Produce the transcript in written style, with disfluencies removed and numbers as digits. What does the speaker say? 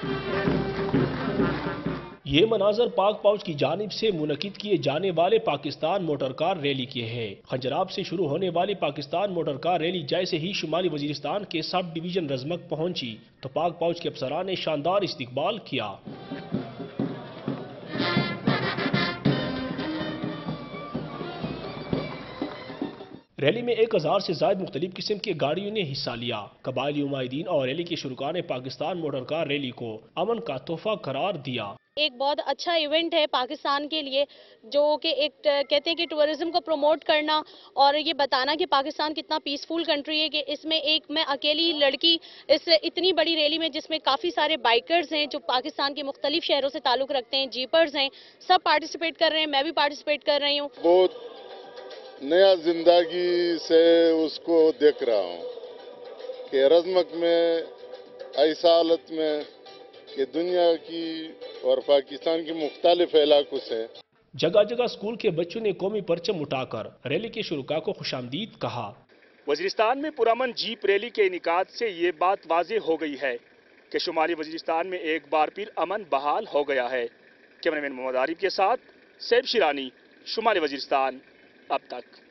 یہ مناظر پاک فوج کی جانب سے منعقد کیے جانے والے پاکستان موٹر کار ریلی کے ہیں۔ خنجراب سے شروع ہونے والی پاکستان موٹر کار ریلی جیسے ہی شمالی وزیرستان کے سب ڈویژن رزمک پہنچی تو پاک فوج کے افسران نے شاندار استقبال کیا۔ ریلی میں 1000 سے زائد مختلف قسم کے گاڑیوں نے حصہ لیا۔ قبائلی نمائندین اور ریلی کے شرکاء نے پاکستان موٹر کار ریلی کو امن کا تحفہ قرار دیا۔ ایک بہت اچھا ایونٹ ہے پاکستان کے لیے، جو کہ ایک کہتے ہیں کہ ٹورزم کو پروموٹ کرنا اور یہ بتانا کہ پاکستان کتنا پیسفل کنٹری ہے، کہ اس میں میں اکیلی لڑکی اس اتنی بڑی ریلی میں، جس میں کافی سارے بائکرز ہیں جو پاکستان کے مختلف شہروں سے تعلق رکھتے ہیں، جیپرز ہیں، سب پارٹیسپیٹ کر رہے ہیں، میں بھی پارٹیسپیٹ کر رہی ہوں۔ بہت نیا زندگی سے اس کو دیکھ رہا ہوں کہ رزمک میں ایسا حالت میں کہ دنیا کی اور پاکستان کی مختلف علاقوں سے جگہ جگہ اسکول کے بچوں نے قومی پرچم اٹھا کر ریلی کے شرکاء کو خوش آمدید کہا۔ وزیرستان میں پرامن جیپ ریلی کے انعقاد سے یہ بات واضح ہو گئی ہے کہ شمالی وزیرستان میں ایک بار پھر امن بحال ہو گیا ہے۔ کیمرہ مین محمد عارف کے ساتھ سیب شیرانی، شمالی وزیرستان اب تک۔